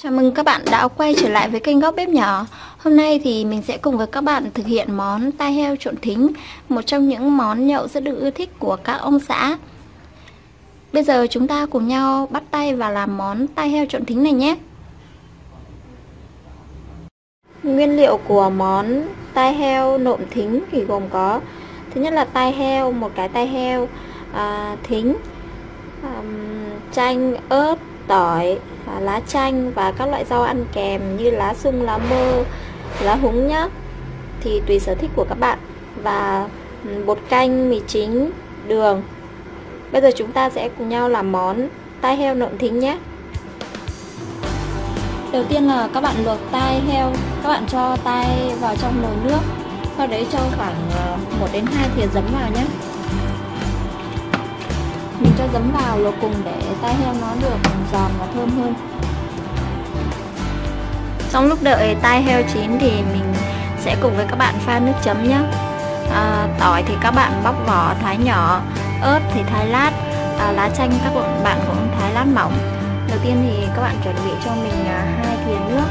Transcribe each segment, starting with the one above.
Chào mừng các bạn đã quay trở lại với kênh Góc Bếp Nhỏ. Hôm nay thì mình sẽ cùng với các bạn thực hiện món tai heo trộn thính, một trong những món nhậu rất được ưa thích của các ông xã. Bây giờ chúng ta cùng nhau bắt tay vào làm món tai heo trộn thính này nhé. Nguyên liệu của món tai heo nộm thính thì gồm có: thứ nhất là tai heo, một cái tai heo, thính, chanh, ớt, tỏi, lá chanh và các loại rau ăn kèm như lá sung, lá mơ, lá húng nhá, thì tùy sở thích của các bạn, và bột canh, mì chính, đường. Bây giờ chúng ta sẽ cùng nhau làm món tai heo nộm thính nhé. Đầu tiên là các bạn luộc tai heo, các bạn cho tai vào trong nồi nước, sau đấy cho khoảng 1 đến 2 thìa giấm vào nhé. Mình cho giấm vào luộc cùng để tai heo nó được giòn và thơm hơn. Trong lúc đợi tai heo chín thì mình sẽ cùng với các bạn pha nước chấm nhé. Tỏi thì các bạn bóc vỏ thái nhỏ, ớt thì thái lát, lá chanh các bạn cũng thái lát mỏng. Đầu tiên thì các bạn chuẩn bị cho mình 2 thìa nước.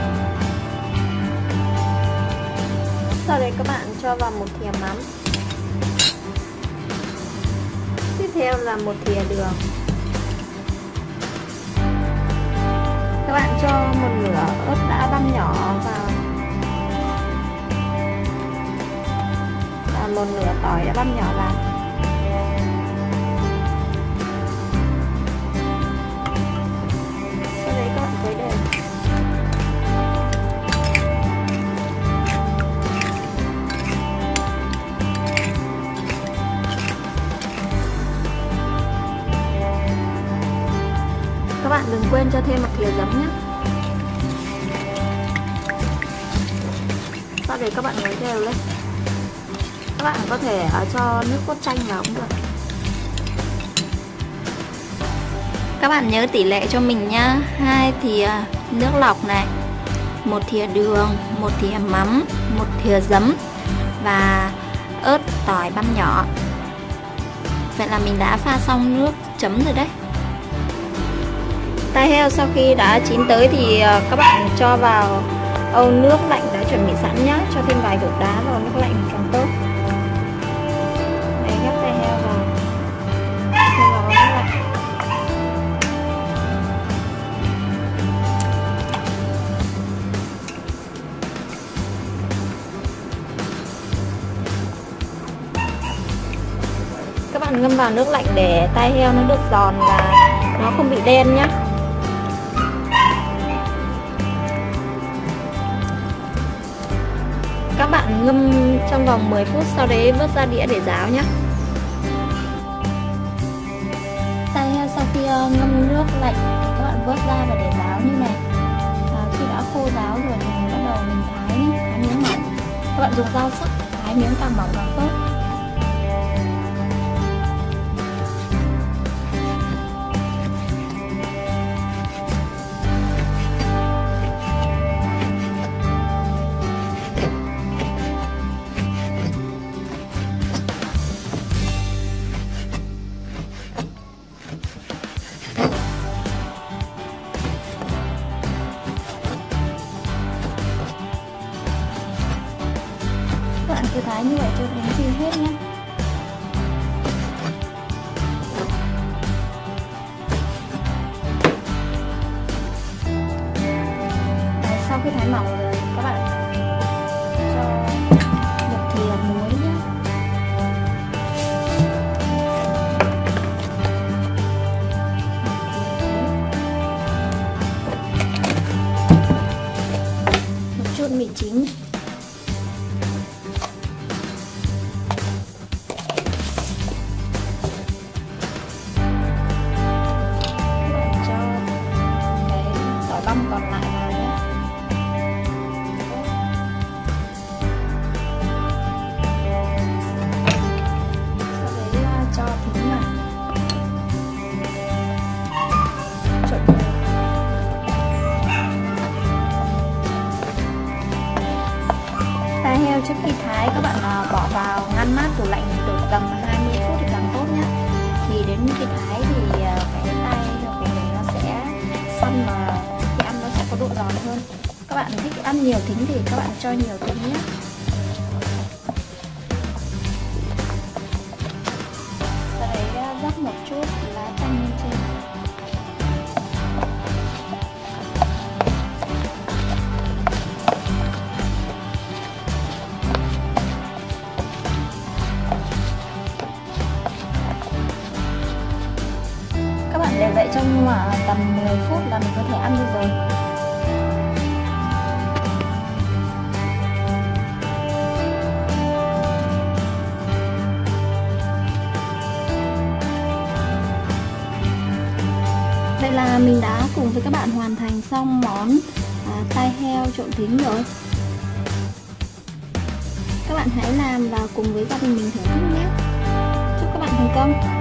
Sau đấy các bạn cho vào 1 thìa mắm. Tiếp theo là 1 thìa đường. Các bạn cho 1 nửa ớt đã băm nhỏ vào và 1 nửa tỏi đã băm nhỏ vào. Sau đấy các bạn khuấy đều. Các bạn đừng quên cho thêm 1 thìa giấm nhé. Sau đấy các bạn khuấy đều lên. Các bạn có thể cho nước cốt chanh vào cũng được. Các bạn nhớ tỷ lệ cho mình nhá. 2 thìa nước lọc này, 1 thìa đường, 1 thìa mắm, 1 thìa giấm và ớt, tỏi băm nhỏ. Vậy là mình đã pha xong nước chấm rồi đấy. Tai heo sau khi đã chín tới thì các bạn cho vào âu nước lạnh đã chuẩn bị sẵn nhé. Cho thêm vài cục đá vào nước lạnh càng tốt. Để gắp tai heo vào, thêm vào nước lạnh. Các bạn ngâm vào nước lạnh để tai heo nó được giòn và nó không bị đen nhé. Các bạn ngâm trong vòng 10 phút, sau đấy vớt ra đĩa để ráo nhé. Tai heo sau khi ngâm nước lạnh thì các bạn vớt ra và để ráo như này. Khi đã khô ráo rồi thì mình bắt đầu mình thái miếng mỏng. Các bạn dùng dao sắc thái miếng càng mỏng càng tốt. Các bạn cứ thái như vậy cho đến khi cho nhiều thịt nhé. Sau đấy rắc một chút lá chanh lên trên. Các bạn để vậy trong tầm 10 phút là mình có thể ăn được rồi. Vậy là mình đã cùng với các bạn hoàn thành xong món tai heo trộn thính rồi. Các bạn hãy làm và cùng với gia đình mình thưởng thức nhé. Chúc các bạn thành công.